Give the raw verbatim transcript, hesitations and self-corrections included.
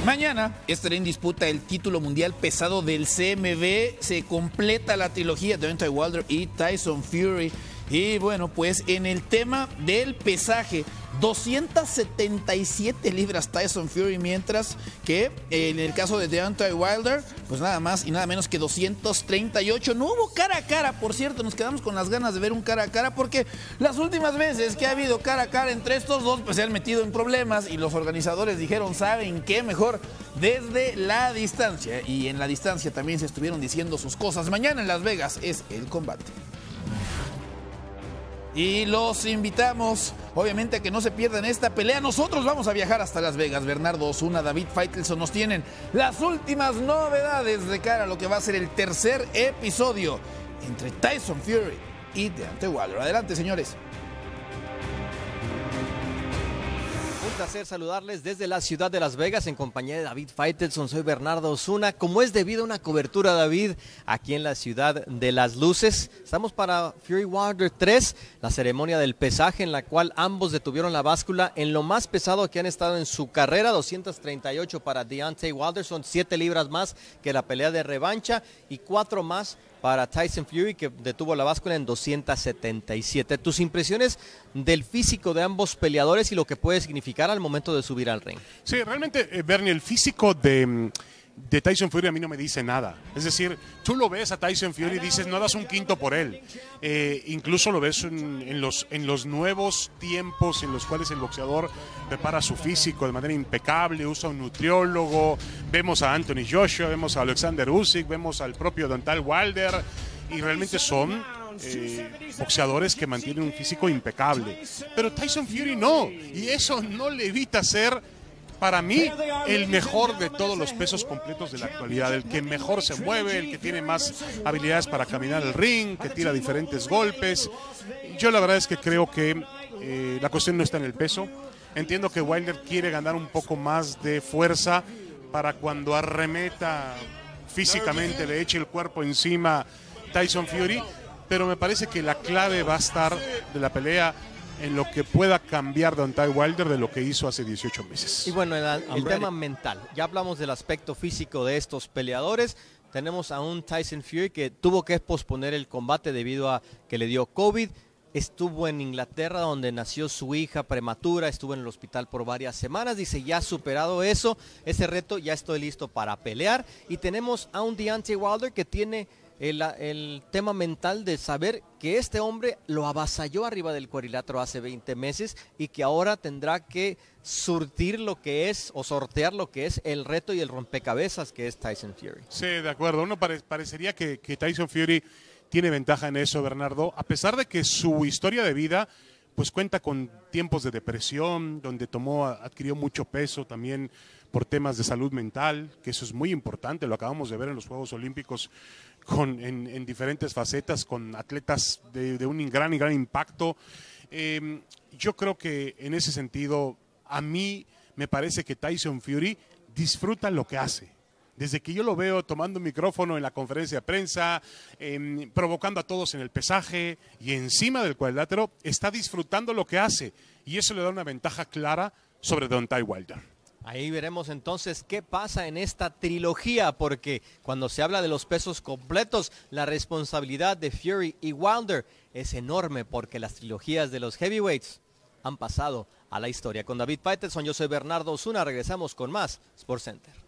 Mañana estará en disputa el título mundial pesado del C M B. Se completa la trilogía de Deontay Wilder y Tyson Fury. Y bueno, pues en el tema del pesaje, doscientas setenta y siete libras Tyson Fury, mientras que en el caso de Deontay Wilder, pues nada más y nada menos que doscientos treinta y ocho. No hubo cara a cara, por cierto, nos quedamos con las ganas de ver un cara a cara, porque las últimas veces que ha habido cara a cara entre estos dos, pues se han metido en problemas y los organizadores dijeron, ¿saben qué? Mejor desde la distancia. Y en la distancia también se estuvieron diciendo sus cosas. Mañana en Las Vegas es el combate. Y los invitamos, obviamente, a que no se pierdan esta pelea. Nosotros vamos a viajar hasta Las Vegas. Bernardo Osuna, David Faitelson nos tienen las últimas novedades de cara a lo que va a ser el tercer episodio entre Tyson Fury y Deontay Wilder. Adelante, señores. Un placer saludarles desde la ciudad de Las Vegas en compañía de David Faitelson. Soy Bernardo Osuna. Como es debido a una cobertura, David, aquí en la ciudad de las luces, estamos para Fury Wilder tres, la ceremonia del pesaje en la cual ambos detuvieron la báscula en lo más pesado que han estado en su carrera, doscientos treinta y ocho para Deontay Wilder, son siete libras más que la pelea de revancha y cuatro más para Tyson Fury, que detuvo la báscula en doscientos setenta y siete. Tus impresiones del físico de ambos peleadores y lo que puede significar al momento de subir al ring. Sí, realmente, eh, Bernie, el físico de, de Tyson Fury a mí no me dice nada. Es decir, tú lo ves a Tyson Fury y dices, no das un quinto por él. Eh, incluso lo ves en, en, los, en los nuevos tiempos en los cuales el boxeador prepara su físico de manera impecable, usa un nutriólogo. Vemos a Anthony Joshua, vemos a Alexander Usyk, vemos al propio Deontay Wilder, y realmente son eh, boxeadores que mantienen un físico impecable. Pero Tyson Fury no, y eso no le evita ser, para mí, el mejor de todos los pesos completos de la actualidad, el que mejor se mueve, el que tiene más habilidades para caminar el ring, que tira diferentes golpes. Yo la verdad es que creo que eh, la cuestión no está en el peso. Entiendo que Wilder quiere ganar un poco más de fuerza para cuando arremeta físicamente, le eche el cuerpo encima Tyson Fury, pero me parece que la clave va a estar de la pelea en lo que pueda cambiar Deontay Wilder de lo que hizo hace dieciocho meses. Y bueno, el, el tema mental, ya hablamos del aspecto físico de estos peleadores. Tenemos a un Tyson Fury que tuvo que posponer el combate debido a que le dio COVID. Estuvo en Inglaterra, donde nació su hija prematura, estuvo en el hospital por varias semanas. Dice, ya ha superado eso, ese reto, ya estoy listo para pelear. Y tenemos a un Deontay Wilder que tiene el, el tema mental de saber que este hombre lo avasalló arriba del cuadrilátero hace veinte meses y que ahora tendrá que surtir lo que es, o sortear lo que es el reto y el rompecabezas que es Tyson Fury. Sí, de acuerdo. Uno pare parecería que, que Tyson Fury tiene ventaja en eso, Bernardo, a pesar de que su historia de vida pues cuenta con tiempos de depresión, donde tomó, adquirió mucho peso también por temas de salud mental, que eso es muy importante, lo acabamos de ver en los Juegos Olímpicos con, en, en diferentes facetas, con atletas de, de un gran y gran impacto. Eh, yo creo que en ese sentido, a mí me parece que Tyson Fury disfruta lo que hace. Desde que yo lo veo tomando un micrófono en la conferencia de prensa, eh, provocando a todos en el pesaje y encima del cuadrilátero, está disfrutando lo que hace. Y eso le da una ventaja clara sobre Deontay Wilder. Ahí veremos entonces qué pasa en esta trilogía, porque cuando se habla de los pesos completos, la responsabilidad de Fury y Wilder es enorme, porque las trilogías de los heavyweights han pasado a la historia. Con David Faitelson, yo soy Bernardo Osuna, regresamos con más SportsCenter.